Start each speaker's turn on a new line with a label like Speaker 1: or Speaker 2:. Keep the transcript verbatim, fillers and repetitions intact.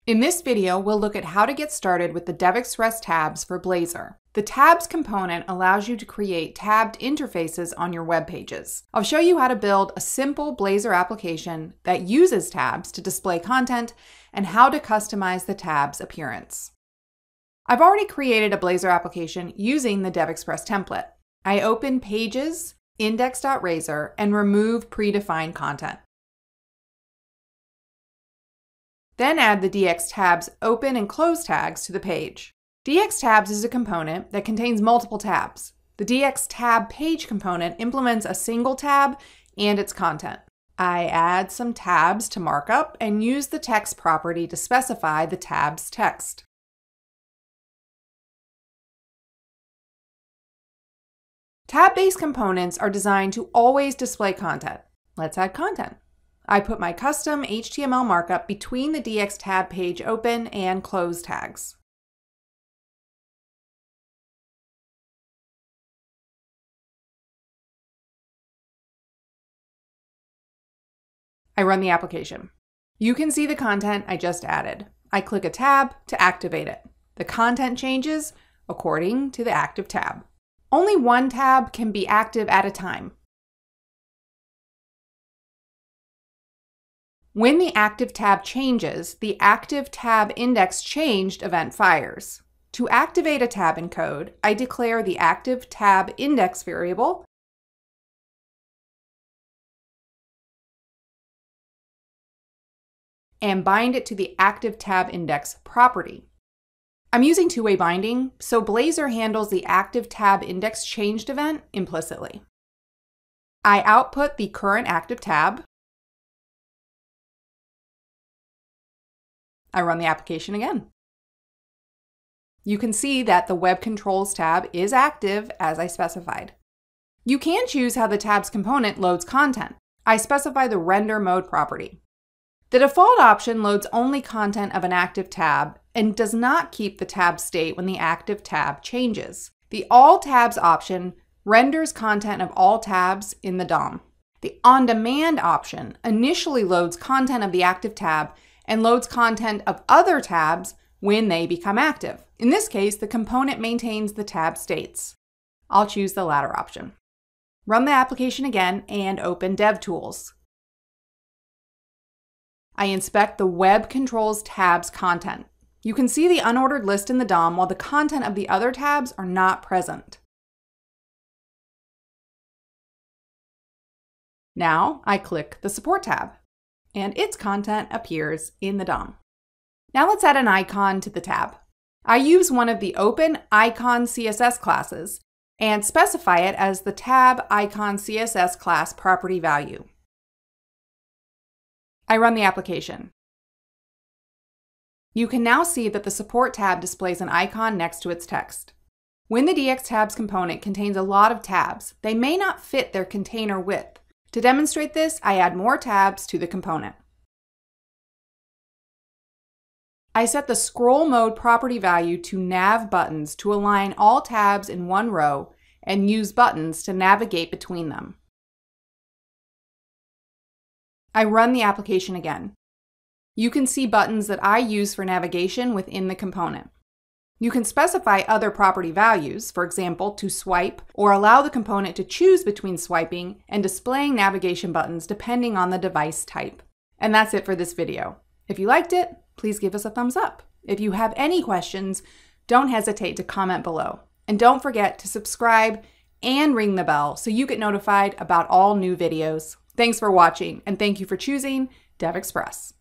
Speaker 1: In this video, we'll look at how to get started with the DevExpress Tabs for Blazor. The Tabs component allows you to create tabbed interfaces on your web pages. I'll show you how to build a simple Blazor application that uses tabs to display content and how to customize the tab's appearance. I've already created a Blazor application using the DevExpress template. I open Pages, index.razor, and remove predefined content. Then add the DxTabs open and close tags to the page. DxTabs is a component that contains multiple tabs. The DxTab page component implements a single tab and its content. I add some tabs to markup and use the text property to specify the tab's text. Tab-based components are designed to always display content. Let's add content. I put my custom H T M L markup between the DxTab page open and close tags. I run the application. You can see the content I just added. I click a tab to activate it. The content changes according to the active tab. Only one tab can be active at a time. When the active tab changes, the active tab index changed event fires. To activate a tab in code, I declare the active tab index variable and bind it to the active tab index property. I'm using two-way binding, so Blazor handles the active tab index changed event implicitly. I output the current active tab. I run the application again. You can see that the Web Controls tab is active as I specified. You can choose how the tabs component loads content. I specify the render mode property. The default option loads only content of an active tab and does not keep the tab state when the active tab changes. The All Tabs option renders content of all tabs in the D O M. The On Demand option initially loads content of the active tab and loads content of other tabs when they become active. In this case, the component maintains the tab states. I'll choose the latter option. Run the application again and open DevTools. I inspect the Web Controls tab's content. You can see the unordered list in the D O M while the content of the other tabs are not present. Now I click the Support tab, and its content appears in the D O M. Now let's add an icon to the tab. I use one of the open icon C S S classes and specify it as the tab icon C S S class property value. I run the application. You can now see that the Support tab displays an icon next to its text. When the DxTabs component contains a lot of tabs, they may not fit their container width. To demonstrate this, I add more tabs to the component. I set the scroll mode property value to nav buttons to align all tabs in one row and use buttons to navigate between them. I run the application again. You can see buttons that I use for navigation within the component. You can specify other property values, for example, to swipe, or allow the component to choose between swiping and displaying navigation buttons depending on the device type. And that's it for this video. If you liked it, please give us a thumbs up. If you have any questions, don't hesitate to comment below. And don't forget to subscribe and ring the bell so you get notified about all new videos. Thanks for watching, and thank you for choosing DevExpress.